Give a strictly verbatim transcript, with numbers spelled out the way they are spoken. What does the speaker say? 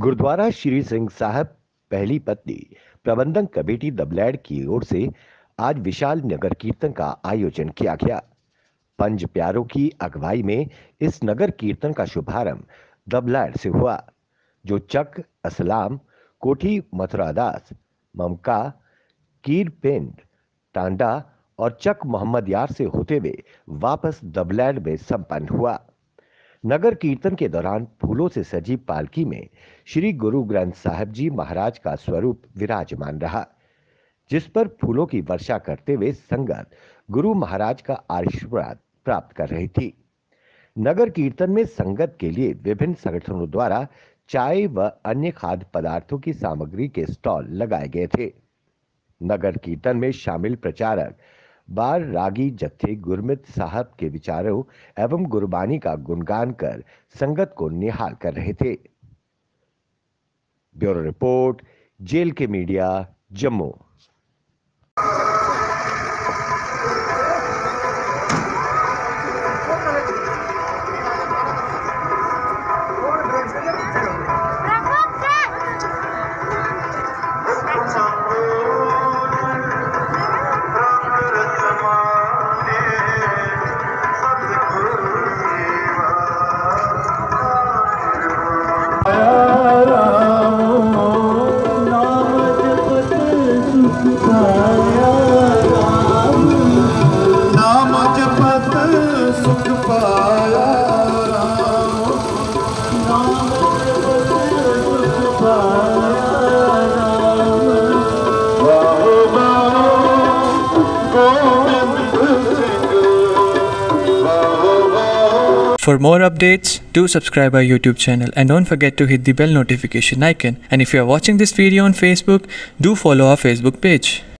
गुरुद्वारा श्री सिंह साहब पहली पत्नी प्रबंधन कमेटी दबलैड़ की ओर से आज विशाल नगर कीर्तन का आयोजन किया गया। पंज प्यारों की अगुवाई में इस नगर कीर्तन का शुभारंभ दबलैड़ से हुआ, जो चक असलाम, कोठी मथुरादास, ममका, कीरपिंड, टांडा और चक मोहम्मद यार से होते हुए वापस दबलैड़ में संपन्न हुआ। नगर कीर्तन के दौरान फूलों से सजी पालकी में श्री गुरु ग्रंथ साहिब जी महाराज का स्वरूप विराजमान रहा, जिस पर फूलों की वर्षा करते हुए संगत गुरु महाराज का आशीर्वाद प्राप्त कर रही थी। नगर कीर्तन में संगत के लिए विभिन्न संगठनों द्वारा चाय व अन्य खाद्य पदार्थों की सामग्री के स्टॉल लगाए गए थे। नगर कीर्तन में शामिल प्रचारक बार रागी जत्थे गुरमित साहब के विचारों एवं गुरबानी का गुणगान कर संगत को निहाल कर रहे थे। ब्यूरो रिपोर्ट, जेल के मीडिया, जम्मू। नाम जपत सुख पाया, नाम जपत सुख पाया। वाहो वाहो Govind Singh, वाहो वाहो। For more updates, do subscribe our YouTube channel and don't forget to hit the bell notification icon. And if you are watching this video on Facebook, do follow our Facebook page.